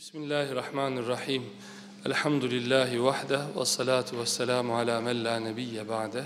Bismillahirrahmanirrahim. Elhamdülillahi vahde ve salatu ve selamu ala men la nebiyye ba'de.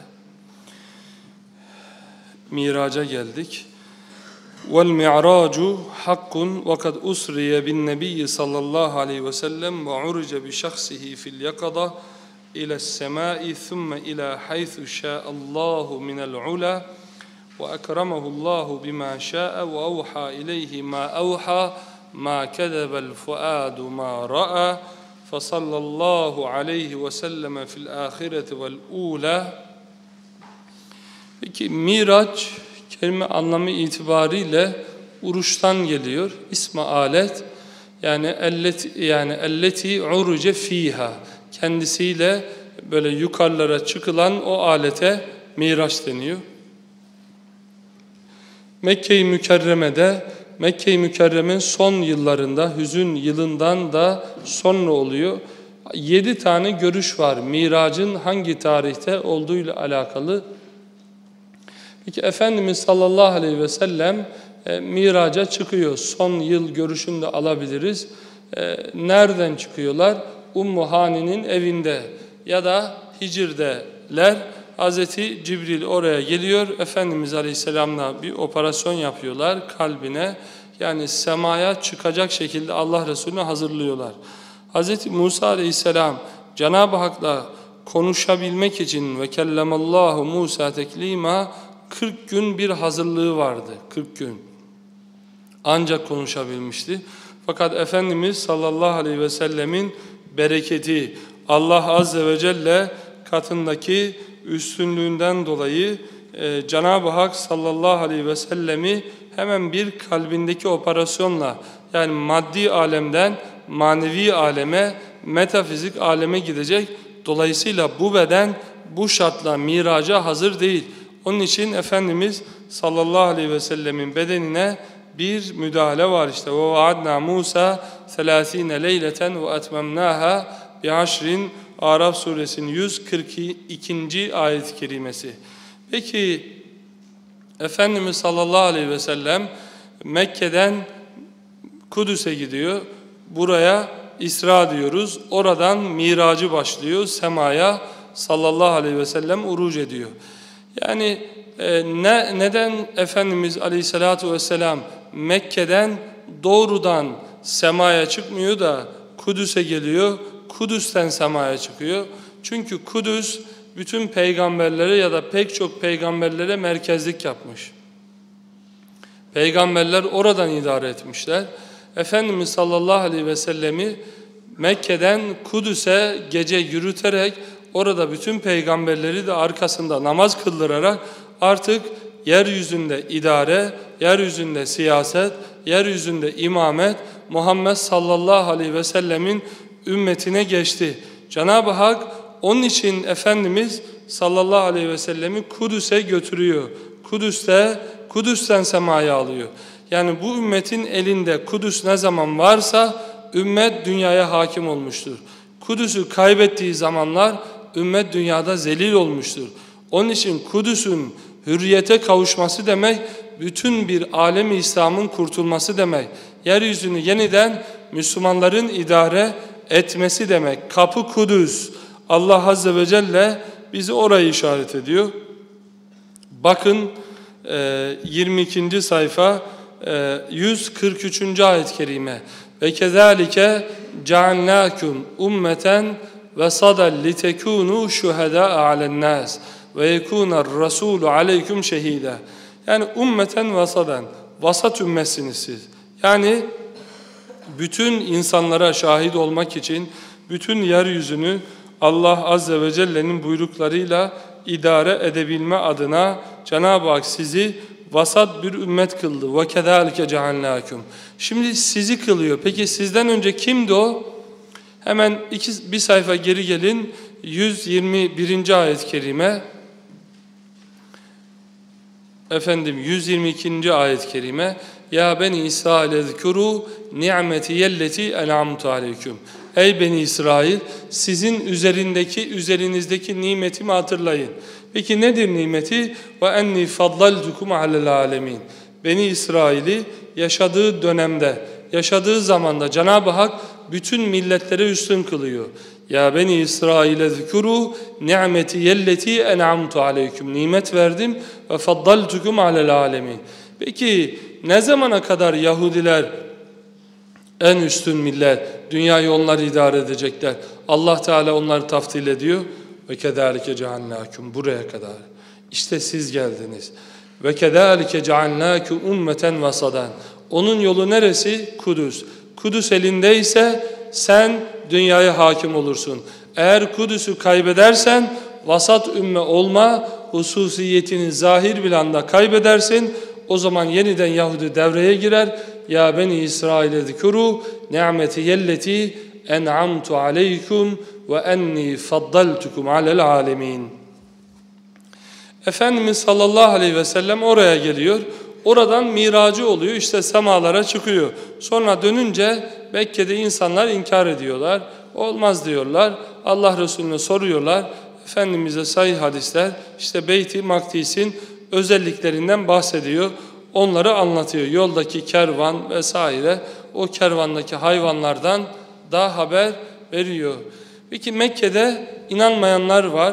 Miraca geldik. Vel mi'racu hakkun ve kad usriye bin nebiyyi sallallahu aleyhi ve sellem ve uruce bi şahsihi fil yakada ila semai thumme ila haythu şa'allahu minel ula ve ekramehullahu bima şa'a ve evha ileyhi ma evha ma kedebel fuadu ma ra'a fasallallahu aleyhi ve selleme fil ahireti vel ula. Peki Miraç kelime anlamı itibariyle uruştan geliyor. İsmi alet yani elleti uruce fiha, kendisiyle böyle yukarılara çıkılan o alete Miraç deniyor. Mekke-i Mükerreme'de, Mekke-i Mükerreme'nin son yıllarında, hüzün yılından da sonra oluyor. 7 tane görüş var Mirac'ın hangi tarihte olduğuyla alakalı. Peki Efendimiz sallallahu aleyhi ve sellem Miraç'a çıkıyor. Son yıl görüşünü de alabiliriz. Nereden çıkıyorlar? Ummu Hani'nin evinde ya da Hicr'deler. Hazreti Cibril oraya geliyor. Efendimiz Aleyhisselam'la bir operasyon yapıyorlar kalbine. Yani semaya çıkacak şekilde Allah Resulü'nü hazırlıyorlar. Hazreti Musa Aleyhisselam Cenab-ı Hak'la konuşabilmek için ve kellemallahu Musa teklima 40 gün bir hazırlığı vardı. 40 gün. Ancak konuşabilmişti. Fakat Efendimiz sallallahu aleyhi ve sellemin bereketi, Allah azze ve celle katındaki üstünlüğünden dolayı Cenab-ı Hak sallallahu aleyhi ve sellemi hemen bir kalbindeki operasyonla, yani maddi alemden manevi aleme, metafizik aleme gidecek. Dolayısıyla bu beden bu şartla miraca hazır değil. Onun için Efendimiz sallallahu aleyhi ve sellemin bedenine bir müdahale var işte. Ve vaadna Musa 30 leyleten ve etmemnaha bi aşrin. Araf suresinin 142. ayet-i kerimesi. Peki Efendimiz sallallahu aleyhi ve sellem Mekke'den Kudüs'e gidiyor. Buraya İsra diyoruz. Oradan miracı başlıyor. Semaya sallallahu aleyhi ve sellem uruc ediyor. Yani neden Efendimiz aleyhissalatu vesselam Mekke'den doğrudan semaya çıkmıyor da Kudüs'e geliyor? Kudüs'ten semaya çıkıyor. Çünkü Kudüs bütün peygamberlere ya da pek çok peygamberlere merkezlik yapmış. Peygamberler oradan idare etmişler. Efendimiz sallallahu aleyhi ve sellemi Mekke'den Kudüs'e gece yürüterek orada bütün peygamberleri de arkasında namaz kıldırarak artık yeryüzünde idare, yeryüzünde siyaset, yeryüzünde imamet Muhammed sallallahu aleyhi ve sellemin ümmetine geçti. Cenab-ı Hak onun için Efendimiz sallallahu aleyhi ve sellemi Kudüs'e götürüyor. Kudüs'ten semaya alıyor. Yani bu ümmetin elinde Kudüs ne zaman varsa ümmet dünyaya hakim olmuştur. Kudüs'ü kaybettiği zamanlar ümmet dünyada zelil olmuştur. Onun için Kudüs'ün hürriyete kavuşması demek, bütün bir alem-i İslam'ın kurtulması demek. Yeryüzünü yeniden Müslümanların idare etmesi demek. Kapı Kudüs. Allah azze ve celle bizi oraya işaret ediyor. Bakın 22. sayfa 143. ayet-i kerime. Ve kezalike cealnakum ummeten ve sadal litekunu şuhada a'len-nas ve yekunar rasulu aleykum şehida. Yani ummeten vasadan, vasat ümmetsiniz siz. Yani bütün insanlara şahit olmak için bütün yeryüzünü Allah azze ve celle'nin buyruklarıyla idare edebilme adına Cenab-ı Hak sizi vasat bir ümmet kıldı. وَكَذَٰلِكَ جَعَلْنَاكُمْ. Şimdi sizi kılıyor. Peki sizden önce kimdi o? Hemen bir sayfa geri gelin. 121. ayet-i kerime. 122. ayet-i kerime. Ya beni İsrail ezkuru ni'metiyelleti en'amtu aleyküm. Ey beni İsrail, sizin üzerinizdeki nimetimi hatırlayın. Peki nedir nimeti? Ve enni faddaltukum alel alemin. Beni İsrail'i yaşadığı dönemde, yaşadığı zamanda Cenab-ı Hak bütün milletleri üstün kılıyor. Ya beni İsrail'e zikuru ni'meti yelleti en'amtu aleyküm. Nimet verdim ve faddaltukum alel alemin. Peki ne zamana kadar Yahudiler en üstün millet, dünyayı onlar idare edecekler? Allah Teala onları taftil ediyor. Ve kedalike cealnâküm, buraya kadar. İşte siz geldiniz. Ve kedalike cealnâküm ummeten vasadan. Onun yolu neresi? Kudüs. Kudüs elindeyse sen dünyaya hakim olursun. Eğer Kudüs'ü kaybedersen vasat ümme olma hususiyetini zahir bir anda kaybedersin. O zaman yeniden Yahudi devreye girer. Ya beni İsrail'e zikuru ni'meti yelleti en'amtu aleykum ve enni faddaltukum alel alemin. Efendimiz sallallahu aleyhi ve sellem oraya geliyor. Oradan miracı oluyor. İşte semalara çıkıyor. Sonra dönünce Mekke'de insanlar inkar ediyorlar. Olmaz diyorlar. Allah Resulüne soruyorlar. Efendimiz'e sahih hadisler işte Beyt-i Makdis'in özelliklerinden bahsediyor. Onları anlatıyor. Yoldaki kervan vesaire, o kervandaki hayvanlardan da haber veriyor. Peki Mekke'de inanmayanlar var.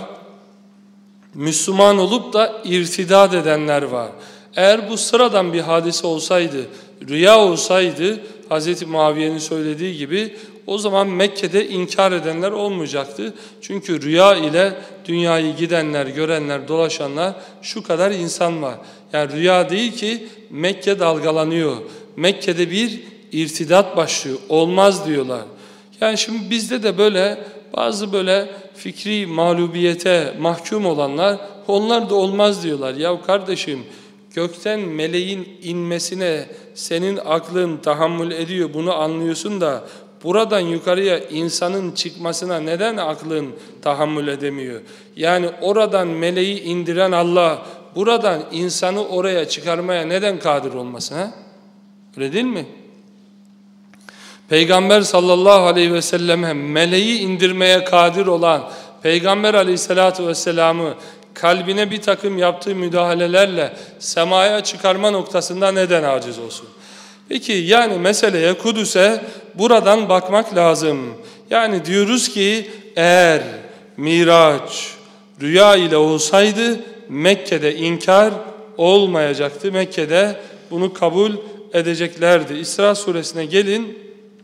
Müslüman olup da irtidat edenler var. Eğer bu sıradan bir hadise olsaydı, rüya olsaydı, Hz. Muaviye'nin söylediği gibi, o zaman Mekke'de inkar edenler olmayacaktı. Çünkü rüya ile dünyayı gidenler, görenler, dolaşanlar şu kadar insan var. Yani rüya değil ki Mekke dalgalanıyor. Mekke'de bir irtidat başlıyor. Olmaz diyorlar. Yani şimdi bizde de böyle bazı böyle fikri mağlubiyete mahkum olanlar, onlar da olmaz diyorlar. Ya kardeşim, gökten meleğin inmesine senin aklın tahammül ediyor, bunu anlıyorsun da buradan yukarıya insanın çıkmasına neden aklın tahammül edemiyor? Yani oradan meleği indiren Allah buradan insanı oraya çıkarmaya neden kadir olmasın? Ha? Öyle değil mi? Peygamber sallallahu aleyhi ve selleme meleği indirmeye kadir olan Peygamber aleyhissalatu vesselam'ı kalbine bir takım yaptığı müdahalelerle semaya çıkarma noktasında neden aciz olsun? Peki yani meseleye, Kudüs'e buradan bakmak lazım. Yani diyoruz ki eğer Miraç rüya ile olsaydı Mekke'de inkar olmayacaktı. Mekke'de bunu kabul edeceklerdi. İsra suresine gelin.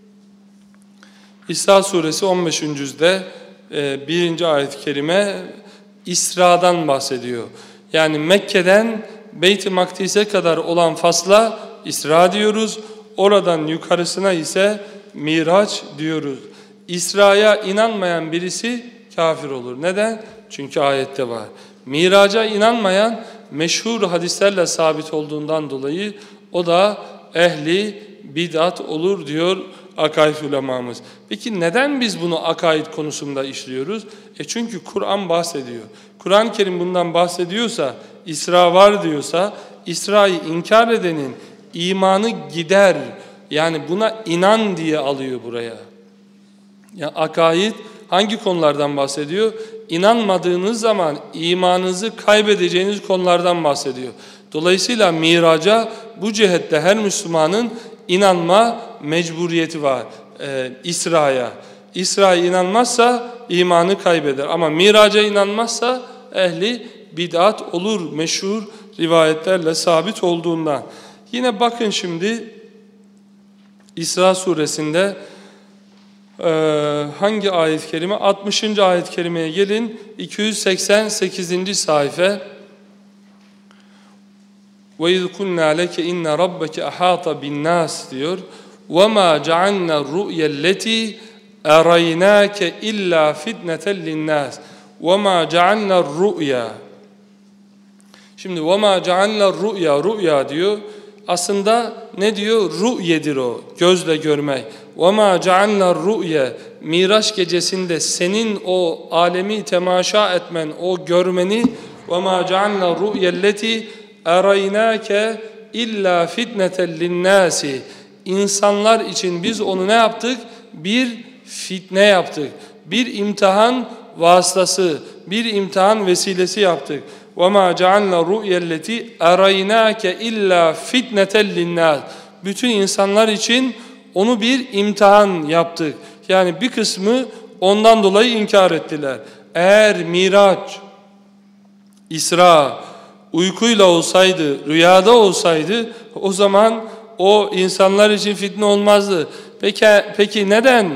İsra suresi 15. cüzde 1. ayet-i kerime İsra'dan bahsediyor. Yani Mekke'den Beyt-i Makdis'e kadar olan fasla İsra diyoruz. Oradan yukarısına ise Miraç diyoruz. İsra'ya inanmayan birisi kafir olur. Neden? Çünkü ayette var. Miraç'a inanmayan meşhur hadislerle sabit olduğundan dolayı o da ehli bid'at olur diyor akaid ulemamız. Peki neden biz bunu akaid konusunda işliyoruz? Çünkü Kur'an bahsediyor. Kur'an-ı Kerim bundan bahsediyorsa, İsra var diyorsa, İsra'yı inkar edenin imanı gider. Yani buna inan diye alıyor buraya. Yani akaid hangi konulardan bahsediyor? İnanmadığınız zaman imanınızı kaybedeceğiniz konulardan bahsediyor. Dolayısıyla miraca bu cihette her Müslümanın inanma mecburiyeti var. İsra'ya. İsra'ya inanmazsa imanı kaybeder. Ama miraca inanmazsa ehli bid'at olur. Meşhur rivayetlerle sabit olduğundan. Yine bakın şimdi İsra suresinde hangi ayet-i kerime? 60. ayet-i kerimeye gelin. 288. sayfa. وَاِذْ قُلْنَا لَكَ اِنَّ رَبَّكَ اَحَاطَ بِالنَّاسِ diyor. وَمَا جَعَلْنَا الرُّؤْيَ الَّتِي اَرَيْنَاكَ اِلَّا فِتْنَةً لِلنَّاسِ وَمَا جَعَلْنَا الرُّؤْيَا. Şimdi وَمَا جَعَلْنَا الرُّؤْيَا rüya diyor. Aslında ne diyor? Rü'yedir o. Gözle görmek. وَمَا جَعَلْنَا الرُّؤْيَا Miraç gecesinde senin o alemi temaşa etmen, o görmeni وَمَا جَعَلْنَا الرُّؤْيَا الَّتِي اَرَيْنَاكَ اِلَّا فِتْنَةً لِلنَّاسِ İnsanlar için biz onu ne yaptık? Bir fitne yaptık. Bir imtihan vasıtası, bir imtihan vesilesi yaptık. وَمَا جَعَلْنَا الرُّؤْيَا الَّتِي اَرَيْنَاكَ اِلَّا فِتْنَةً لِلنَّاسِ Bütün insanlar için onu bir imtihan yaptık. Yani bir kısmı ondan dolayı inkar ettiler. Eğer Miraç, İsra uykuyla olsaydı, rüyada olsaydı o zaman o insanlar için fitne olmazdı. Peki neden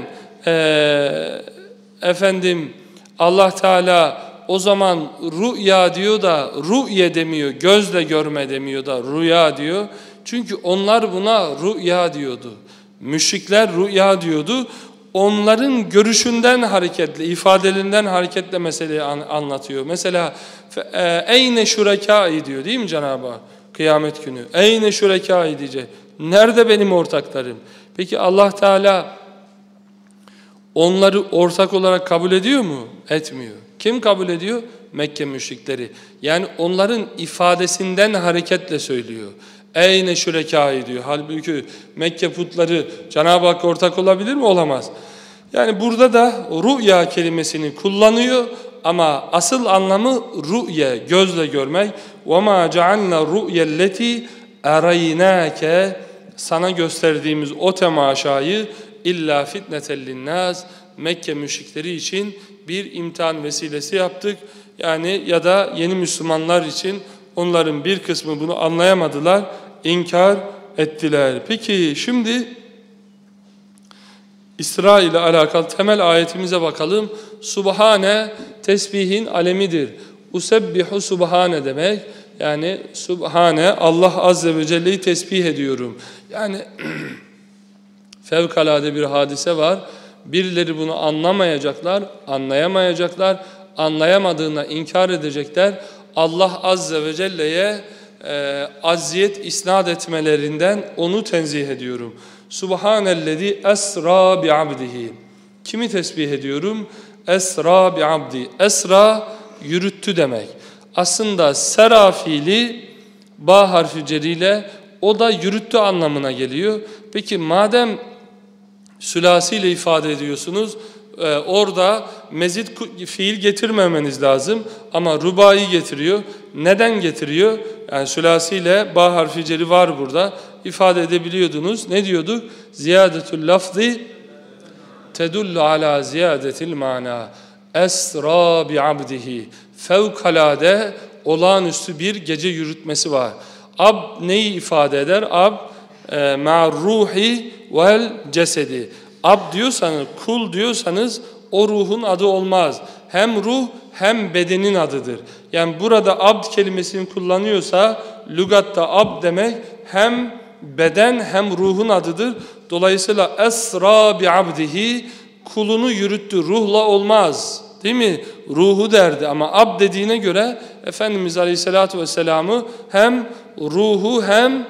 Allah Teala o zaman rüya diyor da rü'ye demiyor, gözle görme demiyor da rüya diyor. Çünkü onlar buna rüya diyordu. Müşrikler rüya diyordu. Onların görüşünden hareketle, ifadelerinden hareketle meseleyi anlatıyor. Mesela eyne şurekâi diyor değil mi Cenab-ı Hak? Kıyamet günü. Eyne şurekâi diyecek. Nerede benim ortaklarım? Peki Allah Teala onları ortak olarak kabul ediyor mu? Etmiyor. Kim kabul ediyor? Mekke müşrikleri. Yani onların ifadesinden hareketle söylüyor. Eyne şurekâi diyor. Halbuki Mekke putları Cenab-ı Hak ortak olabilir mi? Olamaz. Yani burada da rü'ya kelimesini kullanıyor ama asıl anlamı rü'ye, gözle görmek. وَمَا جَعَلْنَا الرُّؤْيَ الَّتِي اَرَيْنَاكَ sana gösterdiğimiz o temaşayı illa fitneten linnâs Mekke müşrikleri için bir imtihan vesilesi yaptık. Yani ya da yeni Müslümanlar için onların bir kısmı bunu anlayamadılar, inkar ettiler. Peki şimdi İsra ile alakalı temel ayetimize bakalım. Subhane tesbihin alemidir. Usebbihu subhane demek. Yani Subhane Allah Azze ve Celle'yi tesbih ediyorum. Yani fevkalade bir hadise var. Birileri bunu anlamayacaklar, anlayamayacaklar. Anlayamadığına inkar edecekler. Allah Azze ve Celle'ye acziyet isnat etmelerinden onu tenzih ediyorum. Subhanellezi esra bi'abdihi. Kimi tesbih ediyorum? Esra bi'abdi. Esra yürüttü demek. Aslında sera fiili ba harfi ceriyle o da yürüttü anlamına geliyor. Peki madem sülasiyle ifade ediyorsunuz orada mezit fiil getirmemeniz lazım ama rubai getiriyor. Neden getiriyor? Yani sülasiyle ba harfi ceri var burada. İfade edebiliyordunuz. Ne diyorduk? Ziyadetül lafzi tedullu ala ziyadetil mana. Esra bi'abdihi. Fevkalade olağanüstü bir gece yürütmesi var. Ab neyi ifade eder? Ab ma'ruhi vel cesedi. Ab diyorsanız, kul diyorsanız o ruhun adı olmaz. Hem ruh hem bedenin adıdır. Yani burada abd kelimesini kullanıyorsa lügatta ab demek hem beden hem ruhun adıdır. Dolayısıyla esra bi abdihi kulunu yürüttü. Ruhla olmaz. Değil mi? Ruhu derdi ama ab dediğine göre Efendimiz Aleyhisselatü Vesselam'ı hem ruhu hem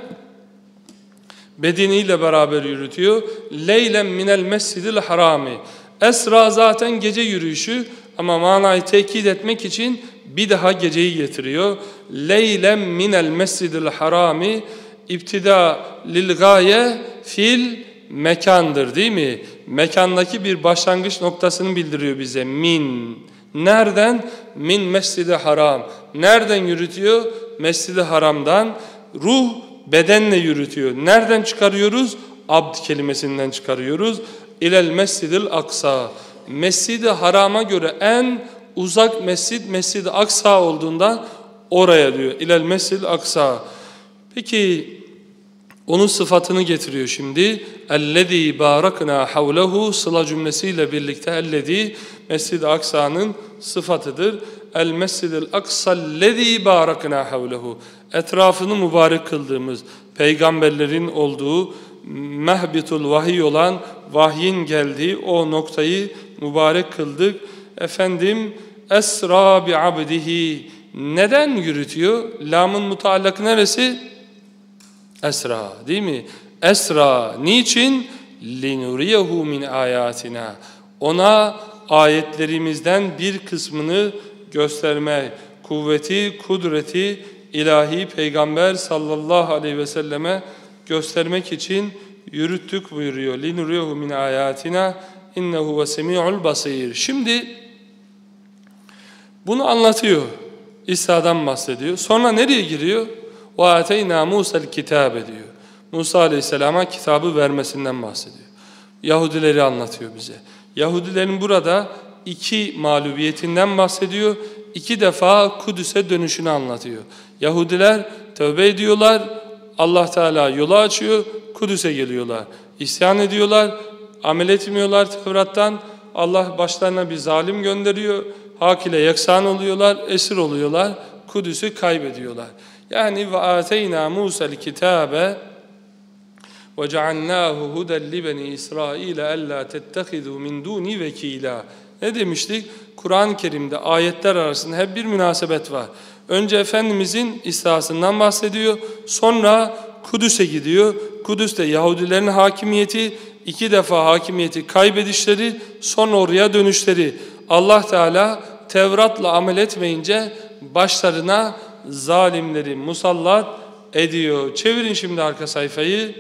bedeniyle beraber yürütüyor. Leylen minel mescidil harami. Esra zaten gece yürüyüşü ama manayı tekit etmek için bir daha geceyi getiriyor. Leylen minel mescidil harami İptida lil gaye fil mekandır değil mi? Mekandaki bir başlangıç noktasını bildiriyor bize. Min. Nereden? Min mescid-i haram. Nereden yürütüyor? Mescid-i haramdan. Ruh bedenle yürütüyor. Nereden çıkarıyoruz? Abd kelimesinden çıkarıyoruz. İlel mescidil aksa. Mescid-i harama göre en uzak mescid Mescid-i Aksa olduğundan oraya diyor. İlel mescidil aksa. Peki onun sıfatını getiriyor şimdi. Ellezî bâraknâ havlehu sıla cümlesiyle birlikte ellezî Mescid-i Aksa'nın sıfatıdır. El mescidil aksa'llezî bâraknâ havlehu. Etrafını mübarek kıldığımız, peygamberlerin olduğu, mehbitul vahiy olan, vahyin geldiği o noktayı mübarek kıldık. Efendim, esra bi abdihi. Neden yürütüyor? Lamın mutallak neresi? Esra değil mi? Esra. Niçin? لِنُرِيَهُ مِنْ آيَاتِنَا. Ona ayetlerimizden bir kısmını göstermek, kuvveti, kudreti, ilahi peygamber sallallahu aleyhi ve selleme göstermek için yürüttük buyuruyor. لِنُرِيَهُ مِنْ آيَاتِنَا اِنَّهُ وَسَمِيعُ الْبَصِيرُ. Şimdi bunu anlatıyor. İsa'dan bahsediyor. Sonra nereye giriyor? وَاَتَيْنَا مُوسَى الْكِتَابَ diyor. Musa Aleyhisselam'a kitabı vermesinden bahsediyor. Yahudileri anlatıyor bize. Yahudilerin burada iki mağlubiyetinden bahsediyor. İki defa Kudüs'e dönüşünü anlatıyor. Yahudiler tövbe ediyorlar, Allah Teala yolu açıyor, Kudüs'e geliyorlar. İsyan ediyorlar, amel etmiyorlar Tevrat'tan. Allah başlarına bir zalim gönderiyor, hak ile yeksan oluyorlar, esir oluyorlar, Kudüs'ü kaybediyorlar. Yani ve ateyna Musa'l kitabe ve cealnahu huden li beni İsrail alla tettehizu min duni vekila. Ne demiştik? Kur'an-ı Kerim'de ayetler arasında hep bir münasebet var. Önce Efendimizin İsra'sından bahsediyor, sonra Kudüs'e gidiyor. Kudüs'te Yahudilerin hakimiyeti, iki defa hakimiyeti kaybedişleri, sonra oraya dönüşleri. Allah Teala Tevrat'la amel etmeyince başlarına zalimleri musallat ediyor. Çevirin şimdi arka sayfayı.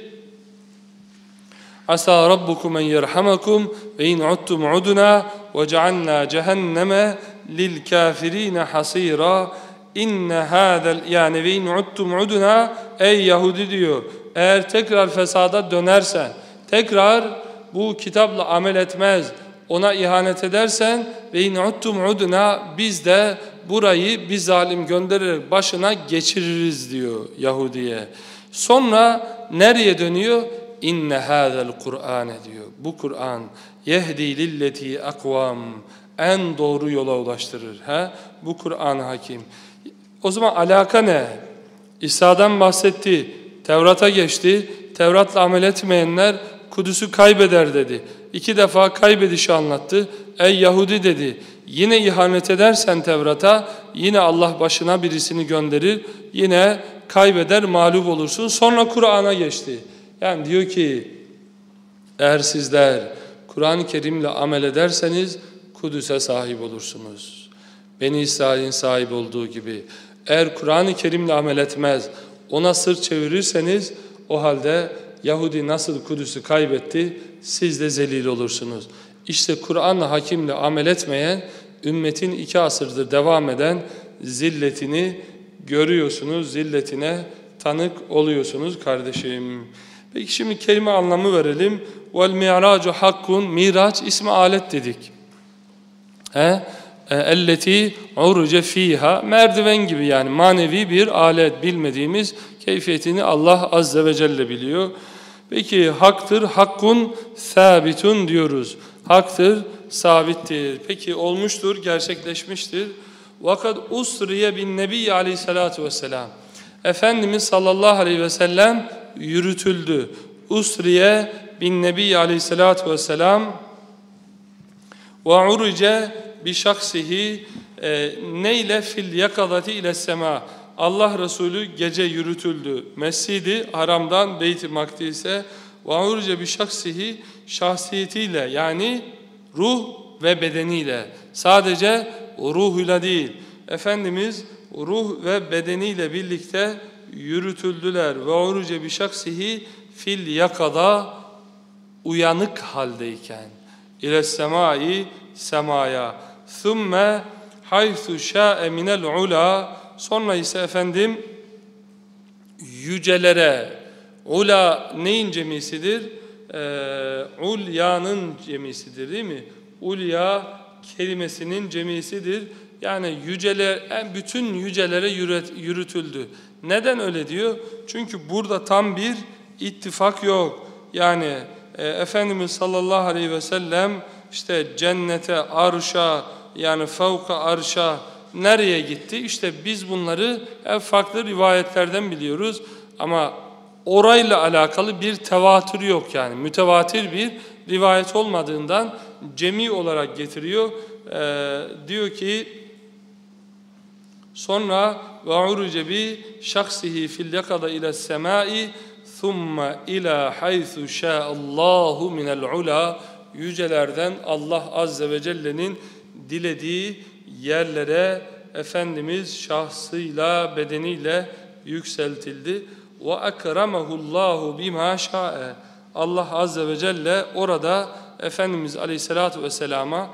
Asa rabbukum en yerhamakum ve in uttum udna ve cealna cehenneme lil kafirine hasira. İnne hâzel yani ve in uttum udna, ey Yahudi diyor, eğer tekrar fesada dönersen, tekrar bu kitapla amel etmez, ona ihanet edersen ve in uttum udna, biz de burayı bir zalim göndererek başına geçiririz diyor Yahudi'ye. Sonra nereye dönüyor? İnne hâzel Kur'ane diyor. Bu Kur'an yehdi lilleti akvam, en doğru yola ulaştırır. Bu Kur'an-ı Hakim. O zaman alaka ne? İsa'dan bahsetti, Tevrat'a geçti. Tevrat'la amel etmeyenler Kudüs'ü kaybeder dedi. İki defa kaybedişi anlattı. Ey Yahudi dedi, yine ihanet edersen Tevrat'a, yine Allah başına birisini gönderir, yine kaybeder, mağlup olursun. Sonra Kur'an'a geçti. Yani diyor ki, eğer sizler Kur'an-ı Kerim'le amel ederseniz Kudüs'e sahip olursunuz. Beni İsrail'in sahip olduğu gibi. Eğer Kur'an-ı Kerim'le amel etmez, ona sırt çevirirseniz, o halde Yahudi nasıl Kudüs'ü kaybetti, siz de zelil olursunuz. İşte Kur'an-ı Hakim'le amel etmeyen, ümmetin 2 asırdır devam eden zilletini görüyorsunuz, zilletine tanık oluyorsunuz kardeşim. Peki şimdi kelime anlamı verelim. وَالْمِعْرَاجُ hakkun, Miraç ismi alet dedik. Elleti uruce fiha, merdiven gibi, yani manevi bir alet, bilmediğimiz keyfiyetini Allah Azze ve Celle biliyor. Peki haktır, hakkun sabitun diyoruz. Haktır, sabittir. Peki olmuştur, gerçekleşmiştir. Vakat usriye bin nebi aleyhissalatu vesselam. Efendimiz sallallahu aleyhi ve sellem yürütüldü. Usriye bin nebi aleyhissalatu vesselam ve uruce bi şaksihi neyle fil yakadati ile sema. Allah Resulü gece yürütüldü. Mescid-i Haram'dan Beyt-i Makdis'e ve uruce bi şaksihi, şahsiyetiyle, yani ruh ve bedeniyle. Sadece ruhuyla değil. Efendimiz ruh ve bedeniyle birlikte yürütüldüler. Ve uruce bi şaksihi fil yakada, uyanık haldeyken. İle semai, semaya. Thumme haythu şa'e minel ula, sonra ise efendim yücelere. Ula neyin cemisidir? Ulya'nın cemisidir değil mi? Ulya kelimesinin cemisidir. Yani bütün yücelere yürütüldü. Neden öyle diyor? Çünkü burada tam bir ittifak yok. Yani Efendimiz sallallahu aleyhi ve sellem işte cennete, arşa, yani fevka arşa nereye gitti? İşte biz bunları farklı rivayetlerden biliyoruz. Ama orayla alakalı bir tevatür yok, yani mütevatir bir rivayet olmadığından cemi olarak getiriyor. Diyor ki sonra ve uruce bi şahsihi fil yakada ila semai thumma ila haythu şa'allahu minel ula, yücelerden Allah Azze ve Celle'nin dilediği yerlere Efendimiz şahsıyla, bedeniyle yükseltildi. Ve ekramehullahu bima şa'e. Allah Azze ve Celle orada Efendimiz Aleyhisselatü Vesselam'a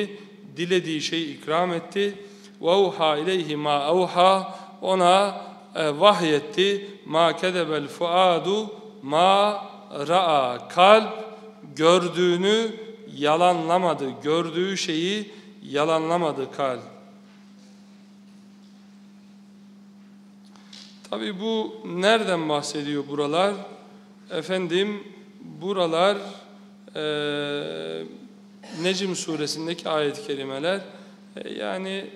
dilediği şeyi ikram etti. وَاُوْحَا اِلَيْهِ مَا اَوْحَا, ona vahyetti. Ma kedebel fuadu ma ra'a. Kalp gördüğünü yalanlamadı. Gördüğü şeyi yalanlamadı kalp. Tabi bu nereden bahsediyor buralar? Efendim buralar Necm suresindeki ayet-i kerimeler. Yani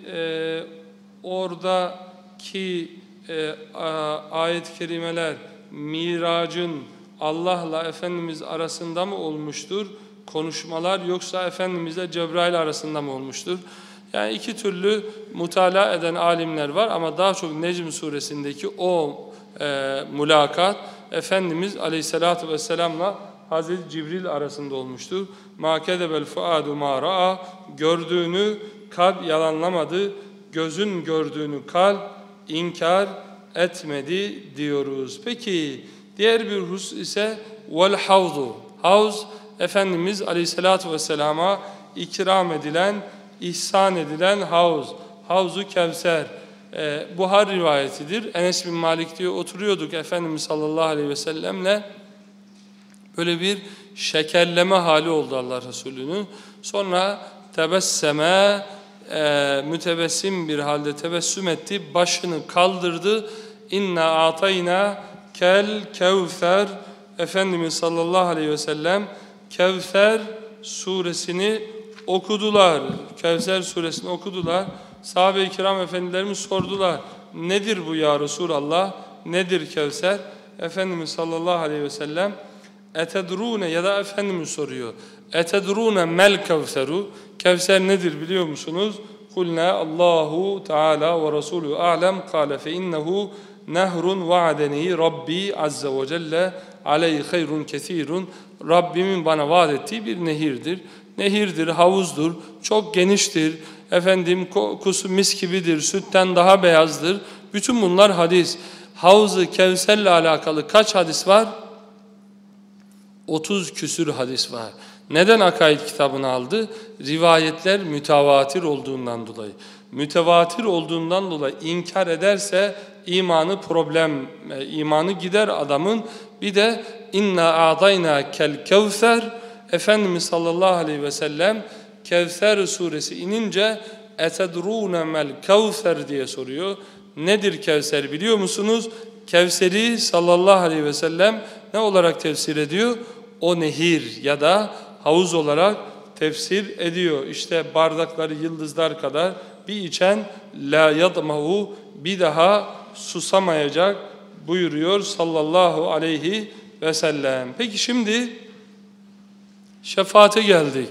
oradaki ayet-i kerimeler miracın Allah'la Efendimiz arasında mı olmuştur? Konuşmalar yoksa Efendimizle Cebrail arasında mı olmuştur? Yani iki türlü mutala eden alimler var ama daha çok Necm suresindeki o mülakat Efendimiz Aleyhisselatü Vesselam'la Hazreti Cibril arasında olmuştur. مَا كَذَبَ الْفُعَادُ مَا رَأَى. Gördüğünü kalp yalanlamadı, gözün gördüğünü kalp inkar etmedi diyoruz. Peki diğer bir husus ise وَالْحَوْضُ. Havz, Efendimiz Aleyhisselatü Vesselam'a ikram edilen, ihsan edilen havuz. Havzu Kevser. Buhar rivayetidir. Enes bin Malik diyor, oturuyorduk Efendimiz sallallahu aleyhi ve sellemle. Böyle bir şekerleme hali oldu Allah Resulü'nün. Sonra tebesseme, mütebessim bir halde tebessüm etti. Başını kaldırdı. İnna atayna kel kevser. Efendimiz sallallahu aleyhi ve sellem Kevser suresini okudular. Kevser suresini okudular. Sahabe-i kiram efendilerimiz sordular. Nedir bu ya Resulallah? Nedir Kevser? Efendimiz sallallahu aleyhi ve sellem etedrune ya da Efendimiz soruyor. Etedrune mel kevseru. Kevser nedir biliyor musunuz? Kulna Allahu Teala ve Resulü a'lem kâle fe innehu nehrun vaadeni Rabbi azze ve celle aleyhi hayrun kesirun. Rabbimin bana vaat ettiği bir nehirdir. Nehirdir, havuzdur, çok geniştir. Efendim kokusu mis gibidir, sütten daha beyazdır. Bütün bunlar hadis. Havz-ı Kevser'le alakalı kaç hadis var? 30 küsür hadis var. Neden akaid kitabını aldı? Rivayetler mütevatir olduğundan dolayı. Mütevatir olduğundan dolayı inkar ederse imanı imanı gider adamın. Bir de inna a'dayna kel kevser. Efendimiz sallallahu aleyhi ve sellem Kevser suresi inince etedrûne mel kevser diye soruyor. Nedir Kevser biliyor musunuz? Kevser'i sallallahu aleyhi ve sellem ne olarak tefsir ediyor? O nehir ya da havuz olarak tefsir ediyor. İşte bardakları yıldızlar kadar bir içen la yadmahu bir daha susamayacak buyuruyor sallallahu aleyhi ve sellem. Peki şimdi şefaate geldik.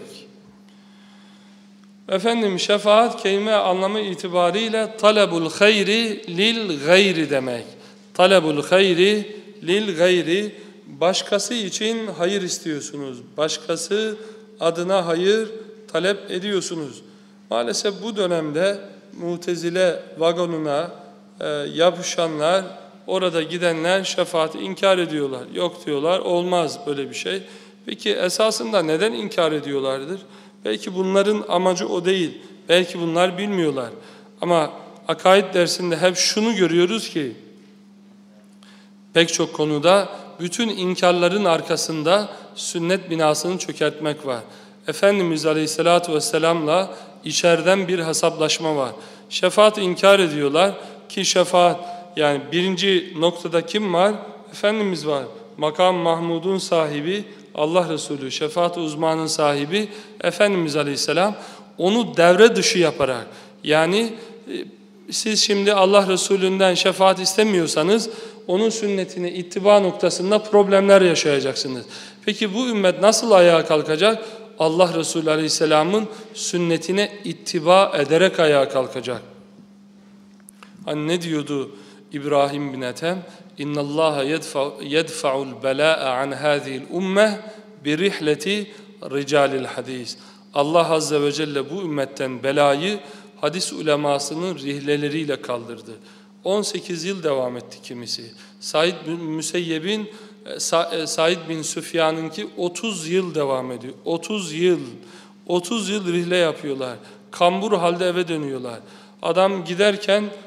Efendim şefaat kelime anlamı itibariyle talebul hayri lil gayri demek. Talebul hayri lil gayri, başkası için hayır istiyorsunuz. Başkası adına hayır talep ediyorsunuz. Maalesef bu dönemde Mutezile vagonuna yapışanlar, orada gidenler şefaati inkar ediyorlar. Yok diyorlar, olmaz böyle bir şey. Peki esasında neden inkar ediyorlardır? Belki bunların amacı o değil. Belki bunlar bilmiyorlar. Ama akaid dersinde hep şunu görüyoruz ki pek çok konuda bütün inkarların arkasında sünnet binasını çökertmek var. Efendimiz Aleyhisselatü Vesselam'la içeriden bir hesaplaşma var. Şefaat inkar ediyorlar ki şefaat yani birinci noktada kim var? Efendimiz var. Makam Mahmud'un sahibi Allah Resulü, şefaat uzmanın sahibi Efendimiz Aleyhisselam onu devre dışı yaparak yani siz şimdi Allah Resulü'nden şefaat istemiyorsanız onun sünnetine ittiba noktasında problemler yaşayacaksınız. Peki bu ümmet nasıl ayağa kalkacak? Allah Resulü Aleyhisselam'ın sünnetine ittiba ederek ayağa kalkacak. Hani ne diyordu İbrahim bin Ethem? İnna Allah yedfa'ul bela'a an hadihi'l ummeh bi rihleti ricalil hadis. Allah azze ve celle bu ümmetten belayı hadis ulemasının rihleleriyle kaldırdı. 18 yıl devam etti kimisi. Said bin Müseyyeb'in Said bin Süfyan'ınki 30 yıl devam ediyor. 30 yıl. 30 yıl rihle yapıyorlar. Kambur halde eve dönüyorlar. Adam giderken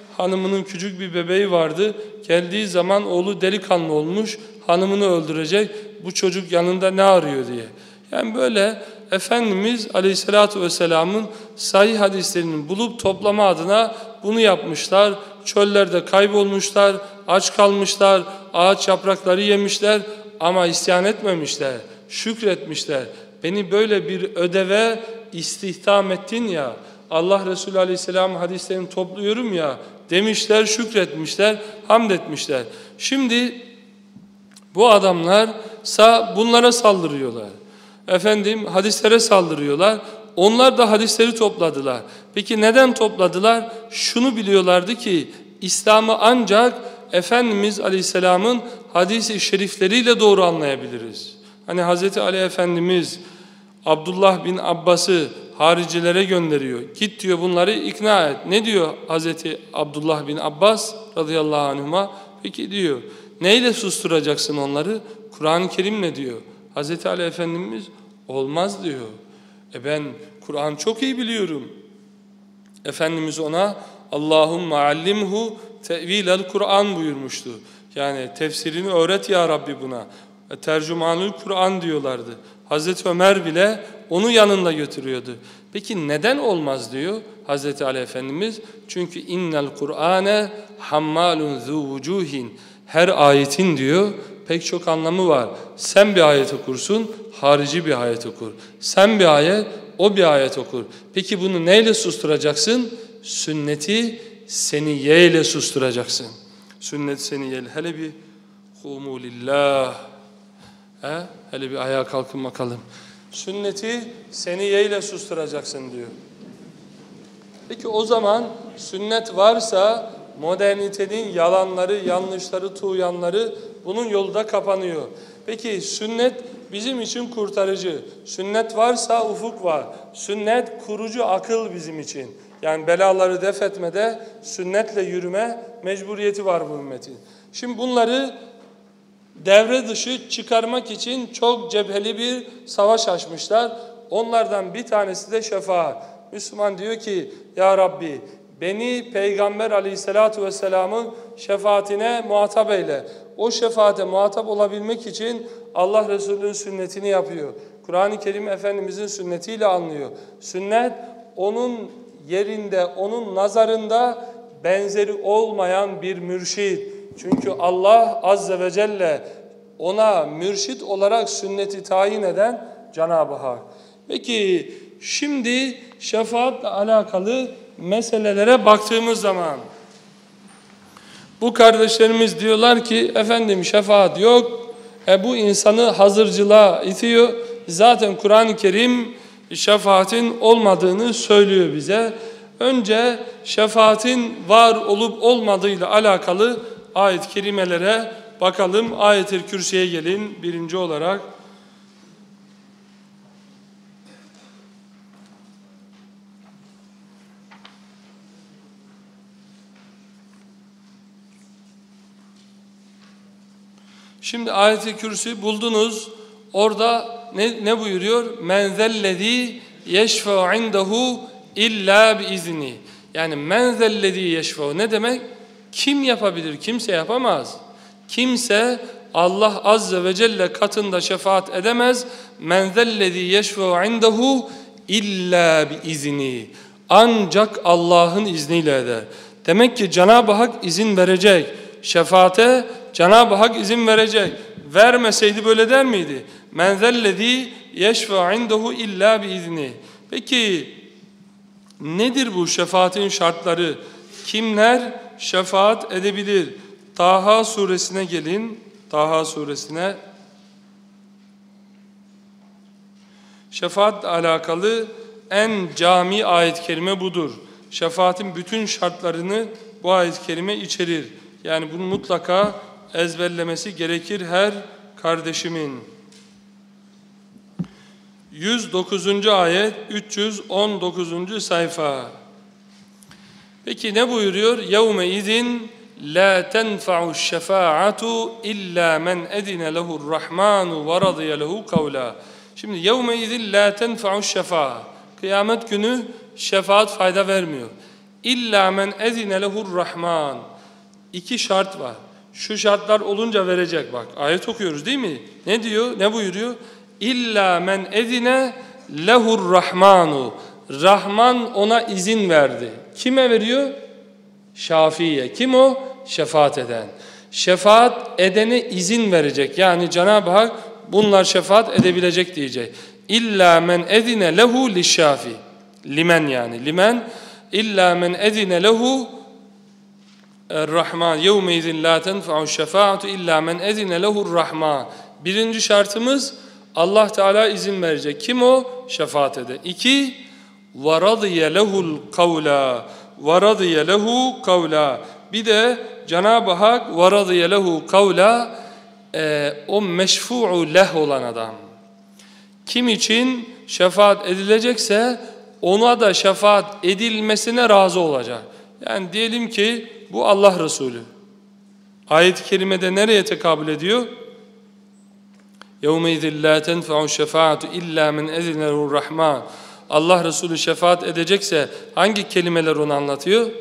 hanımının küçük bir bebeği vardı. Geldiği zaman oğlu delikanlı olmuş, hanımını öldürecek. Bu çocuk yanında ne arıyor diye. Yani böyle Efendimiz Aleyhisselatü Vesselam'ın sahih hadislerini bulup toplama adına bunu yapmışlar. Çöllerde kaybolmuşlar, aç kalmışlar, ağaç yaprakları yemişler ama isyan etmemişler, şükretmişler. Beni böyle bir ödeve istihdam ettin ya, Allah Resulü Aleyhisselam hadislerini topluyorum ya demişler, şükretmişler, hamd etmişler. Şimdi bu adamlar bunlara saldırıyorlar. Efendim hadislere saldırıyorlar. Onlar da hadisleri topladılar. Peki neden topladılar? Şunu biliyorlardı ki İslam'ı ancak Efendimiz Aleyhisselam'ın hadis-i şerifleriyle doğru anlayabiliriz. Hani Hz. Ali Efendimiz Abdullah bin Abbas'ı haricilere gönderiyor. Git diyor bunları ikna et. Ne diyor Hz. Abdullah bin Abbas radıyallahu anhuma? Peki diyor neyle susturacaksın onları? Kur'an-ı Kerim'le diyor. Hz. Ali Efendimiz olmaz diyor. Ben Kur'an çok iyi biliyorum. Efendimiz ona Allahümme allimhu tevilel Kur'an buyurmuştu. Yani tefsirini öğret ya Rabbi buna. Tercümanül Kur'an diyorlardı. Hazreti Ömer bile onu yanında götürüyordu. Peki neden olmaz diyor Hazreti Ali Efendimiz? Çünkü innel Kur'ane hammalun zu vucuhin. Her ayetin diyor pek çok anlamı var. Sen bir ayet okursun, harici bir ayet okur. Sen bir ayet, o bir ayet okur. Peki bunu neyle susturacaksın? Sünneti seniyeyle susturacaksın. Sünnet seniyeyle. Hele bir humu lillah. Hele bir ayağa kalkın bakalım. Sünneti seniyeyle susturacaksın diyor. Peki o zaman sünnet varsa modernitenin yalanları, yanlışları, tuğyanları bunun yolu da kapanıyor. Peki sünnet bizim için kurtarıcı. Sünnet varsa ufuk var. Sünnet kurucu akıl bizim için. Yani belaları def etmede sünnetle yürüme mecburiyeti var bu ümmetin. Şimdi bunları devre dışı çıkarmak için çok cepheli bir savaş açmışlar. Onlardan bir tanesi de şefaat. Müslüman diyor ki ya Rabbi beni Peygamber Aleyhisselatü Vesselam'ın şefaatine muhatap eyle. O şefaate muhatap olabilmek için Allah Resulü'nün sünnetini yapıyor. Kur'an-ı Kerim Efendimizin sünnetiyle anlıyor. Sünnet onun yerinde, onun nazarında benzeri olmayan bir mürşid. Çünkü Allah Azze ve Celle ona mürşid olarak sünneti tayin eden Cenab-ı Hak. Peki şimdi şefaatle alakalı meselelere baktığımız zaman bu kardeşlerimiz diyorlar ki efendim şefaat yok. Bu insanı hazırcılığa itiyor. Zaten Kur'an-ı Kerim şefaatin olmadığını söylüyor bize. Önce şefaatin var olup olmadığıyla alakalı ayet-i kerimelere bakalım. Ayet-i Kürsi'ye gelin birinci olarak. Şimdi ayet-i Kürsi buldunuz. Orada ne buyuruyor? Men zellezî yeşfe'u indehu illa biizni. Yani men zellezî yeşfe'u ne demek? Kim yapabilir? Kimse yapamaz. Kimse Allah Azze ve Celle katında şefaat edemez. Men zellezî yeşfe'u indehu illa biizni. Ancak Allah'ın izniyle eder. Demek ki Cenab-ı Hak izin verecek. Şefaate Cenab-ı Hak izin verecek. Vermeseydi böyle der miydi? Men zellezî yeşfe'u indehu illa biizni. Peki nedir bu şefaatin şartları? Kimler şefaat edebilir? Taha suresine gelin. Taha suresine. Şefaatle alakalı en cami ayet-i kerime budur. Şefaatin bütün şartlarını bu ayet-i kerime içerir. Yani bunu mutlaka ezberlemesi gerekir her kardeşimin. 109. ayet 319. sayfa. Peki ne buyuruyor? يَوْمَ اِذٍ لَا تَنْفَعُ الشَّفَاعَةُ اِلَّا مَنْ اَذِنَ لَهُ الرَّحْمَانُ وَرَضِيَ لَهُ قَوْلًا. Şimdi يَوْمَ اِذٍ لَا تَنْفَعُ الشَّفَاعَةُ. Kıyamet günü şefaat fayda vermiyor. İlla men ezine lehur rahman. İki şart var. Şu şartlar olunca verecek bak. Ayet okuyoruz değil mi? Ne diyor? Ne buyuruyor? İlla men ezine lehur rahmanu. Rahman ona izin verdi. Kime veriyor? Şafii'ye. Kim o? Şefaat eden. Şefaat edene izin verecek. Yani Cenab-ı Hak bunlar şefaat edebilecek diyecek. İlla men ezine lehu lişşafi. Limen yani. Limen illa men ezine lehu Rahman. Yevme izin la tenfa'u şefaatu illa men ezine lehur rahman. Birinci şartımız Allah Teala izin verecek. Kim o? Şefaat eder. 2 ve radiye lehul kavla. Ve radiye lehu kavla. Bir de Cenab-ı Hak ve radiye lehu kavla, o meşfu'u leh olan adam. Kim için şefaat edilecekse ona da şefaat edilmesine razı olacak. Yani diyelim ki bu Allah Resulü. Ayet-i kerimede nereye tekabül ediyor? يَوْمَيْذٍ لَا تَنْفَعُ الشَّفَاعَةُ اِلَّا مِنْ اَذِنَهُ الرَّحْمَانِ. Allah Resulü şefaat edecekse hangi kelimeler onu anlatıyor?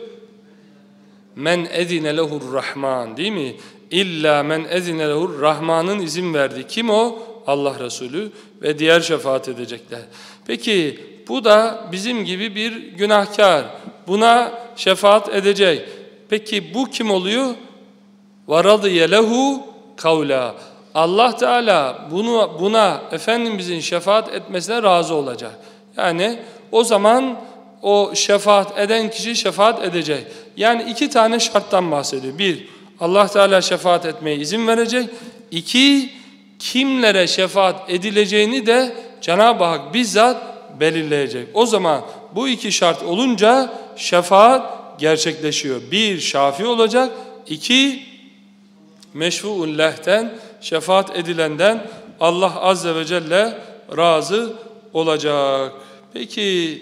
Men ezine lehur rahman, değil mi? İlla men ezine lehur, Rahman'ın izin verdi. Kim o? Allah Resulü ve diğer şefaat edecekler. Peki bu da bizim gibi bir günahkar. Buna şefaat edecek. Peki bu kim oluyor? وَرَضِيَ لَهُ kavla. Allah Teala buna Efendimizin şefaat etmesine razı olacak. Yani o zaman o şefaat eden kişi şefaat edecek. Yani 2 tane şarttan bahsediyor. 1, Allah Teala şefaat etmeye izin verecek. 2, kimlere şefaat edileceğini de Cenab-ı Hak bizzat belirleyecek. O zaman bu 2 şart olunca şefaat gerçekleşiyor. 1, şafi olacak. 2, meşfu'un lehten, şefaat edilenden Allah Azze ve Celle razı olacak. Peki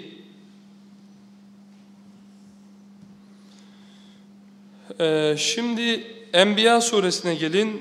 şimdi Enbiya suresine gelin.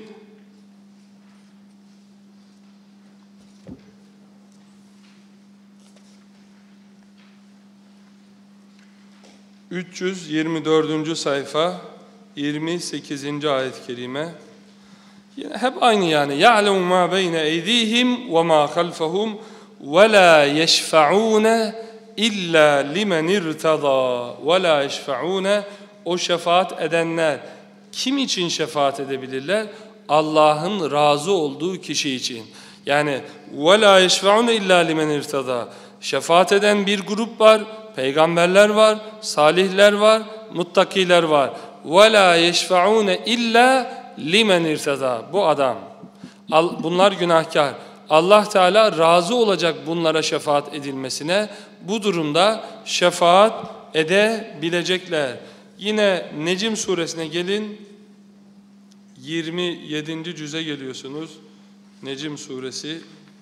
...324. sayfa... ...28. ayet-i kerime... Yine hep aynı yani. يَعْلَمُ مَا بَيْنَ اَيْدِيهِمْ وَمَا خَلْفَهُمْ وَلَا يَشْفَعُونَ اِلَّا لِمَنِ ارْتَضَى وَلَا يَشْفَعُونَ. O şefaat edenler kim için şefaat edebilirler? Allah'ın razı olduğu kişi için. Yani وَلَا يَشْفَعُونَ اِلَّا لِمَنِ ارْتَضَى. Şefaat eden bir grup var, peygamberler var, salihler var, muttakiler var. وَلَا يَشْفَعُونَ اِلَّا limen irtada. Bu adam. Bunlar günahkar. Allah Teala razı olacak bunlara şefaat edilmesine. Bu durumda şefaat edebilecekler. Yine Necm suresine gelin. 27. cüze geliyorsunuz. Necm suresi.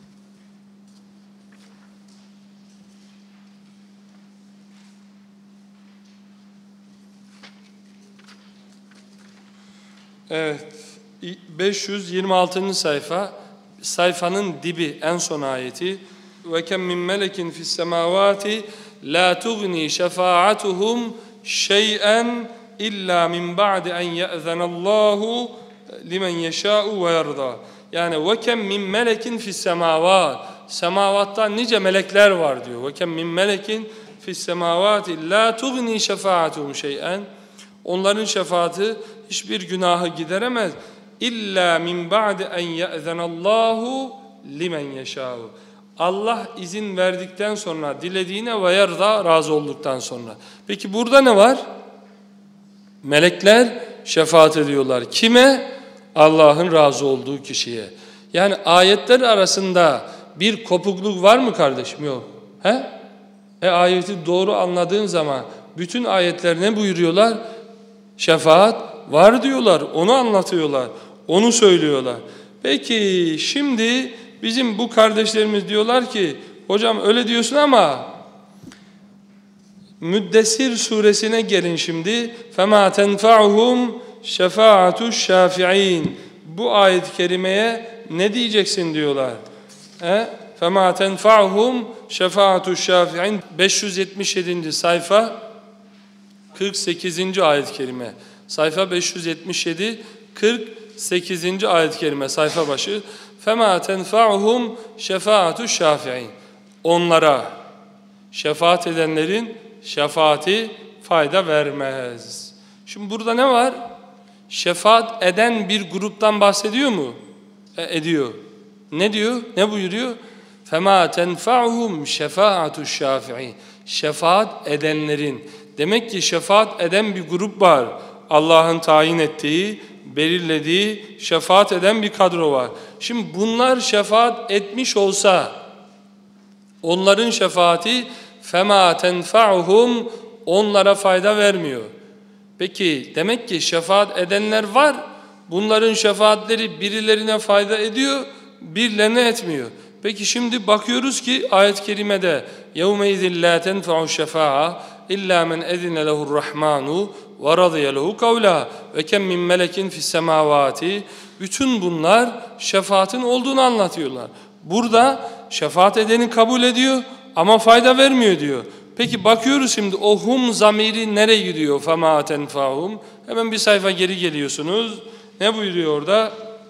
Evet. 526. sayfa, sayfanın dibi, en son ayeti. Ve kem min melekin fis semavati la tughni şefaatuhum şey'en illa min ba'di en ye'zenallahu limen yeşâ'u ve yerda. Yani ve kem min melekin fis semavat. Semavatta nice melekler var diyor. Ve kem min melekin fis semavati la tughni şefaatuhum şey'en. Onların şefaati hiçbir günahı gideremez. İlla min ba'di en ye'zenallahu limen yeşâ'u. Allah izin verdikten sonra, dilediğine ve yerda, razı olduktan sonra. Peki burada ne var? Melekler şefaat ediyorlar. Kime? Allah'ın razı olduğu kişiye. Yani ayetler arasında bir kopukluk var mı kardeşim? Yok. Ayeti doğru anladığın zaman bütün ayetler ne buyuruyorlar? Şefaat var diyorlar, onu anlatıyorlar, onu söylüyorlar. Peki şimdi bizim bu kardeşlerimiz diyorlar ki, hocam öyle diyorsun ama Müddessir suresine gelin şimdi. فَمَا تَنْفَعُهُمْ شَفَاعَةُ الشَّافِعِينَ. Bu ayet-i kerimeye ne diyeceksin diyorlar. فَمَا تَنْفَعُهُمْ شَفَاعَةُ الشَّافِعِينَ. 577. sayfa. 48. ayet-i kerime. Sayfa 577, 48. ayet-i kerime sayfa başı. فَمَا تَنْفَعُهُمْ شَفَاعَةُ الشَّافِعِينَ. Onlara, şefaat edenlerin şefaati fayda vermez. Şimdi burada ne var? Şefaat eden bir gruptan bahsediyor mu? Ediyor. Ne diyor? Ne buyuruyor? فَمَا تَنْفَعُهُمْ شَفَاعَةُ الشَّافِعِينَ. Şefaat edenlerin. Demek ki şefaat eden bir grup var. Allah'ın tayin ettiği, belirlediği, şefaat eden bir kadro var. Şimdi bunlar şefaat etmiş olsa, onların şefaati فَمَا تَنْفَعُهُمْ onlara fayda vermiyor. Peki demek ki şefaat edenler var. Bunların şefaatleri birilerine fayda ediyor, birilerine etmiyor. Peki şimdi bakıyoruz ki ayet-i kerimede يَوْمَيْذٍ لَا تَنْفَعُ الشَّفَاعَةِ إِلَّا مَنْ اَذِنَ لَهُ الرَّحْمَانُ وَرَضِيَ لَهُ قَوْلًا وَكَمْ مِنْ مَلَكٍ فِي السَّمَاوَاتِ. Bütün bunlar şefaatin olduğunu anlatıyorlar. Burada şefaat edeni kabul ediyor ama fayda vermiyor diyor. Peki bakıyoruz şimdi o hum zamiri nereye gidiyor? فَمَا تَنْفَعُهُمْ. Hemen bir sayfa geri geliyorsunuz. Ne buyuruyor orada?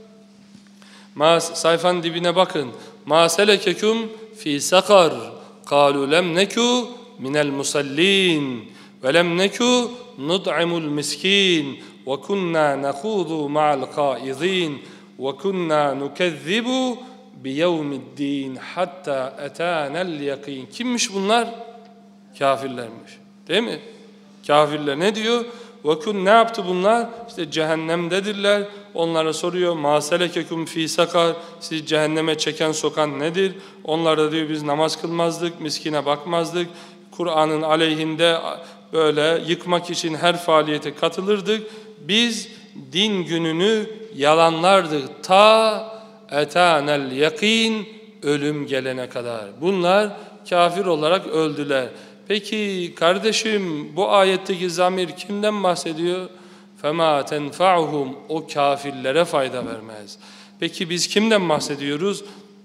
Sayfanın dibine bakın. مَا سَلَكَكُمْ فِي سَقَرٍ قَالُوا لَمْ نَكُوا مِنَ الْمُصَلِّينَ وَلَمْ نَكُوا نُطْعِمُ الْمِسْكِينَ وَكُنَّا نَخُوضُ مَعَ الْخَائِضِينَ وَكُنَّا نُكَذِّبُ بِيَوْمِ الدِّينِ حَتَّى أَتَانَا الْيَقِينَ. Kimmiş bunlar? Kafirlermiş. Değil mi? Kafirler ne diyor? Ne yaptı bunlar? İşte cehennemdedirler. Onlara soruyor. مَا سَلَكَكُمْ ف۪ي سَقَرٍ. Sizi cehenneme çeken sokan nedir? Onlar da diyor biz namaz kılmazdık, miskine bakmazdık. Kur'an'ın aleyhinde böyle yıkmak için her faaliyete katılırdık. Biz din gününü yalanlardık. Ta etanel yakin, ölüm gelene kadar. Bunlar kafir olarak öldüler. Peki kardeşim bu ayetteki zamir kimden bahsediyor? فَمَا تَنْفَعُهُمْ. O kafirlere fayda vermez. Peki biz kimden bahsediyoruz?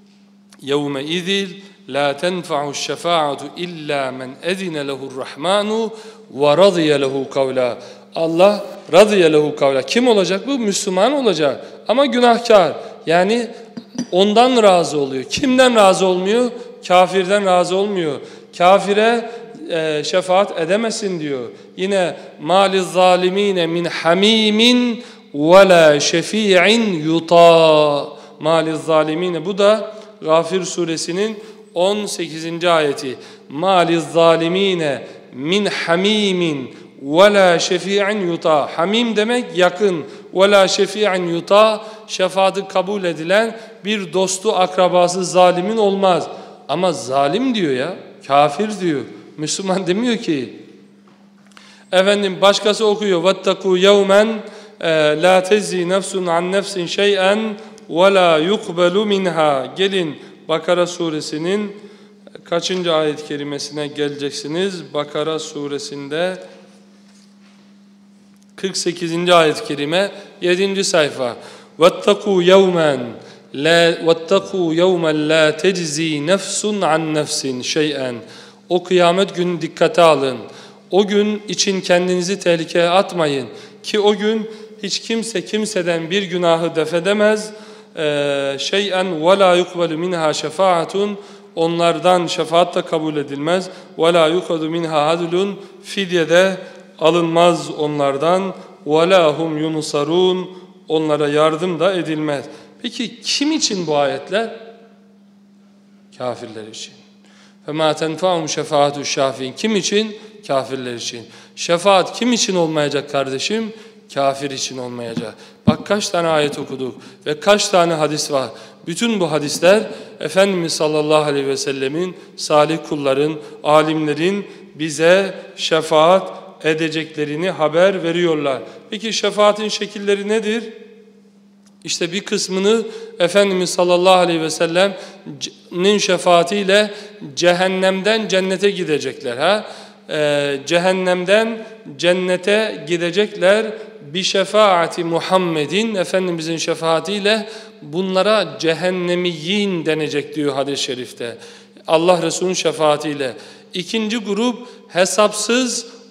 يَوْمَئِذٍ لَا تَنْفَعُ الشَّفَاعَةُ إِلَّا مَنْ اَذِنَ لَهُ الرَّحْمَانُ وَرَضِيَ لَهُ قَوْلًا. Allah رَضِيَ لَهُ قَوْلًا. Kim olacak bu? Müslüman olacak. Ama günahkar. Yani ondan razı oluyor. Kimden razı olmuyor? Kafirden razı olmuyor. Kafire şefaat edemesin diyor. Yine maliz zalimine min hamimin ve la şefi'in yuta. Maliz zalimine, bu da Gafir suresinin 18. ayeti. Maliz zalimine min hamimin ve la şefi'in yuta. Hamim demek yakın. Ve la şefi'in yuta, şefaati kabul edilen bir dostu, akrabası zalimin olmaz. Ama zalim diyor ya, kafir diyor. Müslüman demiyor ki. Efendim başkası okuyor. وَاتَّقُوا يَوْمًا لَا تَزِّي نَفْسٌ عَنْ نَفْسٍ شَيْئًا وَلَا يُقْبَلُ مِنْهَا. Gelin Bakara suresinin kaçıncı ayet-i kerimesine geleceksiniz? Bakara suresinde 48. ayet-i kerime 7. sayfa. وَاتَّقُوا يَوْمًا لَا تَجْزِي نَفْسٌ عَنْ نَفْسٍ شَيْئًا. O kıyamet günü dikkate alın. O gün için kendinizi tehlikeye atmayın. Ki o gün hiç kimse kimseden bir günahı defedemez. Şey'en ve la yukbalu minha şefaatun. Onlardan şefaat da kabul edilmez. Ve la yukadu minha adlun. Fidye de alınmaz onlardan. Ve la hum yunusarun. Onlara yardım da edilmez. Peki kim için bu ayetler? Kafirler için. فَمَا تَنْفَعُمْ شَفَاعَةُ الشَّافِينَ. Kim için? Kafirler için. Şefaat kim için olmayacak kardeşim? Kafir için olmayacak. Bak kaç tane ayet okuduk ve kaç tane hadis var. Bütün bu hadisler Efendimiz sallallahu aleyhi ve sellemin, salih kulların, alimlerin bize şefaat edeceklerini haber veriyorlar. Peki şefaatin şekilleri nedir? İşte bir kısmını Efendimiz sallallahu aleyhi ve sellem'nin şefaatiyle cehennemden cennete gidecekler. Cehennemden cennete gidecekler. Bir şefaati Muhammed'in, Efendimizin şefaatiyle bunlara cehennemiyin denecek diyor hadis-i şerifte. Allah Resulü'nün şefaatiyle. İkinci grup hesapsız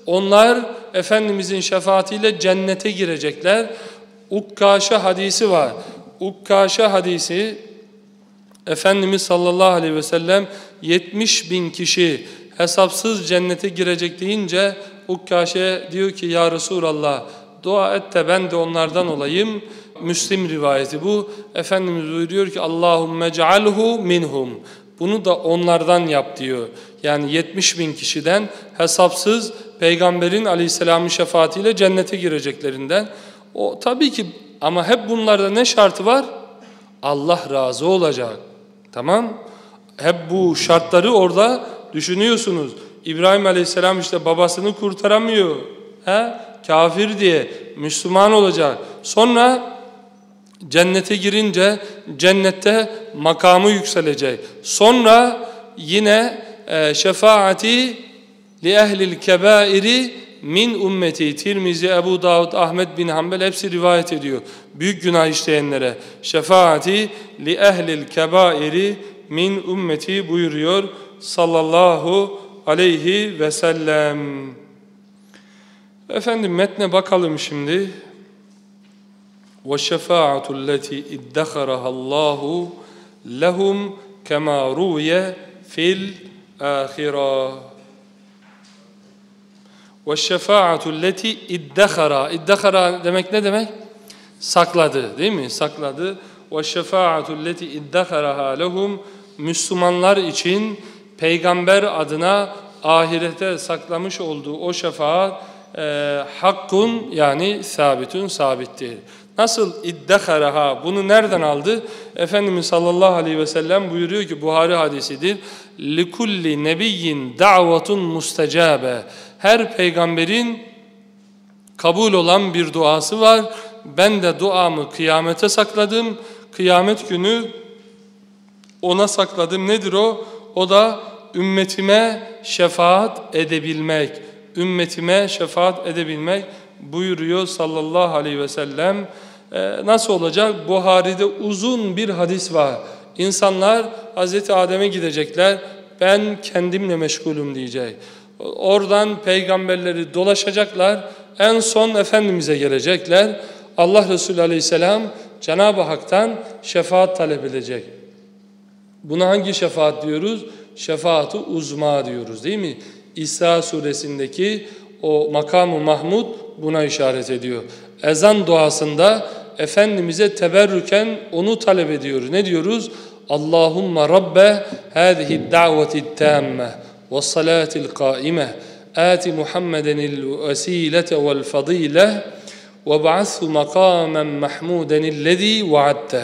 Onlar Efendimizin şefaatiyle cennete girecekler. Ukkaşe hadisi var. Ukkaşe hadisi, Efendimiz sallallahu aleyhi ve sellem 70.000 kişi hesapsız cennete girecek deyince Ukkaşe diyor ki ya Resulallah dua et de ben de onlardan olayım. Müslim rivayeti bu. Efendimiz buyuruyor ki Allahümme cealhu minhum. Bunu da onlardan yap diyor. Yani 70.000 kişiden hesapsız Peygamberin aleyhisselamın şefaatiyle cennete gireceklerinden. O tabii ki ama hep bunlarda ne şartı var? Allah razı olacak. Tamam? Hep bu şartları orada düşünüyorsunuz. İbrahim aleyhisselam işte babasını kurtaramıyor. Kafir diye Müslüman olacak. Sonra cennete girince cennette makamı yükselecek. Sonra yine şefaati li ehlil kebairi min ümmeti. Tirmizi, Ebu Davud, Ahmet bin Hanbel hepsi rivayet ediyor. Büyük günah işleyenlere şefaati li ehlil kebairi min ümmeti buyuruyor sallallahu aleyhi ve sellem. Efendim metne bakalım şimdi. وَالشَّفَاعَةُ الَّتِي اِدَّخَرَهَا اللّٰهُ لَهُمْ كَمَا رُوْيَ فِي الْآخِرَةِ وَالشَّفَاعَةُ الَّتِي اِدَّخَرَا İddehara demek ne demek? Sakladı değil mi? Sakladı. وَالشَّفَاعَةُ الَّتِي اِدَّخَرَهَا لَهُمْ Müslümanlar için peygamber adına ahirete saklamış olduğu o şefaat hakkun yani sabitün sabittir. Nasıl iddeharaha? Bunu nereden aldı? Efendimiz sallallahu aleyhi ve sellem buyuruyor ki Buhari hadisidir. Likulli nebiyyin da'vatun mustecabe. Her peygamberin kabul olan bir duası var. Ben de duamı kıyamete sakladım. Kıyamet günü ona sakladım. Nedir o? O da ümmetime şefaat edebilmek. Ümmetime şefaat edebilmek buyuruyor sallallahu aleyhi ve sellem. Nasıl olacak? Buhari'de uzun bir hadis var. İnsanlar Hazreti Adem'e gidecekler. Ben kendimle meşgulüm diyecek. Oradan peygamberleri dolaşacaklar. En son Efendimiz'e gelecekler. Allah Resulü aleyhisselam Cenab-ı Hak'tan şefaat talep edecek. Buna hangi şefaat diyoruz? Şefaat-ı uzma diyoruz değil mi? İsra suresindeki o makam-ı Mahmud buna işaret ediyor. Ezan duasında Efendimiz'e teberrüken onu talep ediyoruz. Ne diyoruz? Allahümme Rabbe hâzihi da'veti tâmme ve salâtil kâime âti Muhammedenil vesîlete vel fadîleh ve ba'athu makâmen mahmûdenillezî vaadte.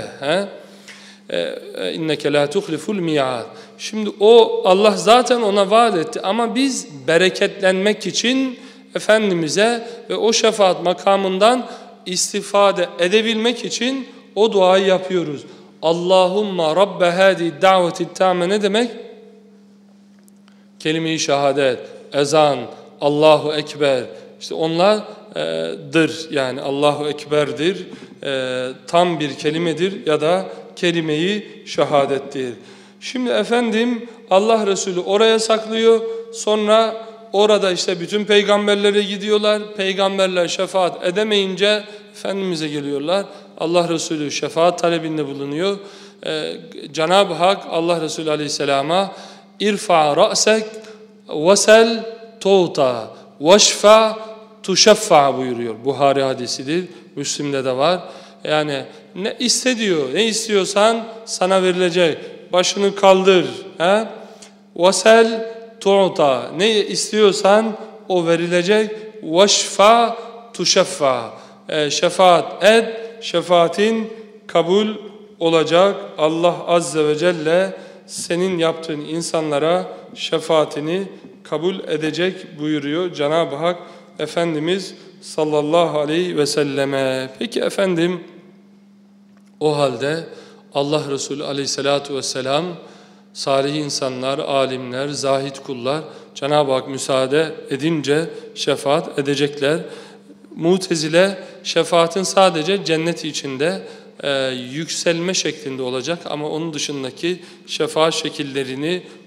İnneke la tuhliful mi'ad. Şimdi o Allah zaten ona vaat etti ama biz bereketlenmek için Efendimiz'e ve o şefaat makamından istifade edebilmek için o duayı yapıyoruz. Allahumma rabbe hadi da'veti tamme ne demek? Kelime-i şehadet, ezan, Allahu Ekber. İşte onlardır yani Allahu Ekber'dir. Tam bir kelimedir ya da kelime-i şehadettir. Şimdi efendim Allah Resulü oraya saklıyor. Sonra orada işte bütün peygamberlere gidiyorlar. Peygamberler şefaat edemeyince Efendimiz'e geliyorlar. Allah Resulü şefaat talebinde bulunuyor. Cenab-ı Hak Allah Resulü Aleyhisselam'a irfa ra'sek vesel tuğta veşfa tuşeffa buyuruyor. Buhari hadisidir. Müslim'de de var. Yani ne istediyor, ne istiyorsan sana verilecek. Başını kaldır. Vesel tu'ta. Ne istiyorsan o verilecek. Veşfa tuşeffa. Şefaat et, şefaatin kabul olacak. Allah Azze ve Celle senin yaptığın insanlara şefaatini kabul edecek buyuruyor Cenab-ı Hak Efendimiz sallallahu aleyhi ve selleme. Peki efendim o halde Allah Resulü aleyhissalatu vesselam salih insanlar, alimler, zahid kullar Cenab-ı Hak müsaade edince şefaat edecekler. Mutezile şefaatin sadece cennet içinde yükselme şeklinde olacak ama onun dışındaki şefaat şekillerini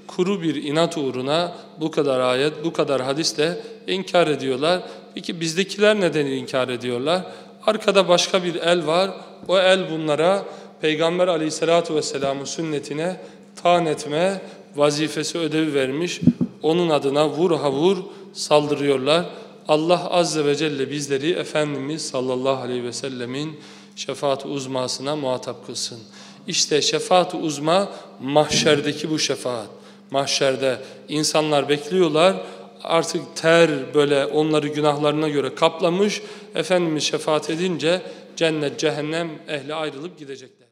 kuru bir inat uğruna bu kadar ayet, bu kadar hadisle inkar ediyorlar. Peki bizdekiler neden inkar ediyorlar? Arkada başka bir el var. O el bunlara Peygamber Aleyhisselatü Vesselam'ın sünnetine taan etme vazifesi, ödevi vermiş. Onun adına vur ha vur saldırıyorlar. Allah Azze ve Celle bizleri Efendimiz sallallahu aleyhi ve sellemin şefaat-i uzmasına muhatap kılsın. İşte şefaat-i uzma mahşerdeki bu şefaat. Mahşerde insanlar bekliyorlar. Artık ter böyle onları günahlarına göre kaplamış. Efendimiz şefaat edince cennet, cehennem ehli ayrılıp gidecekler.